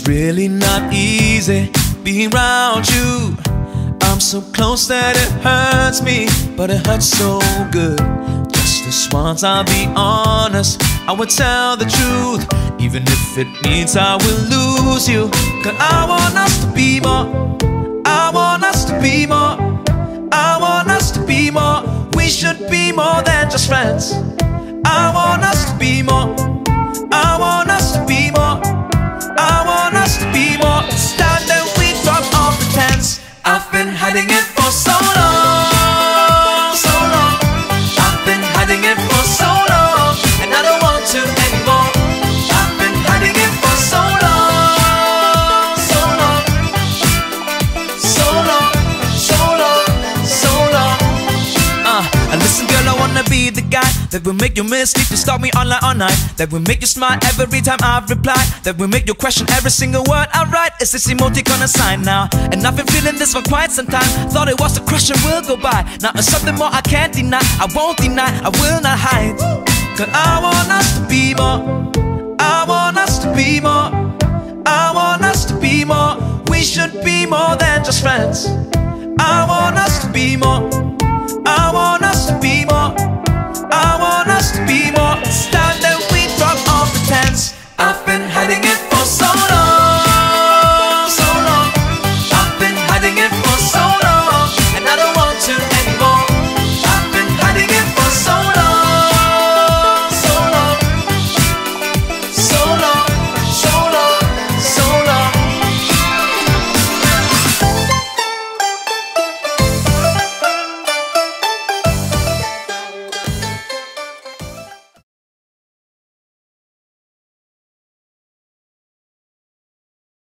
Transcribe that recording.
really not easy being around you. I'm so close that it hurts me, but it hurts so good. Just this once, I'll be honest, I would tell the truth, even if it means I will lose you. 'Cause I want us to be more, I want us to be more, I want us to be more. We should be more than just friends. I want us to be more, I want us to be more, I want us to be more. It's time that we drop all pretense. I've been hiding it for so long, so long. I've been hiding it for so long, and I don't want to anymore. I've been hiding it for so long, so long, so long, so long, so long. And listen, girl, I wanna be the guy that will make you miss sleep to stalk me online all night, that will make you smile every time I reply, that will make you question every single word I write. It's this emoticon a sign now, and I've been feeling this for quite some time. Thought it was a crush and will go by. Now it's something more I can't deny, I won't deny, I will not hide. 'Cause I want us to be more, I want us to be more, I want us to be more. We should be more than just friends.